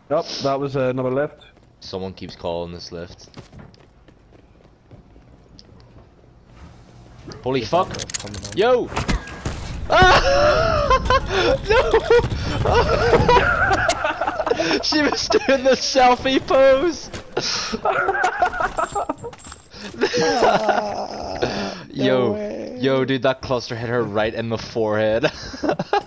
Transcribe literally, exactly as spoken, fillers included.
Yep, that was uh, another lift. Someone keeps calling this lift. Holy fuck! Yo! Ah! No! She was doing the selfie pose! Ah, no yo, way. yo, dude, that cluster hit her right in the forehead.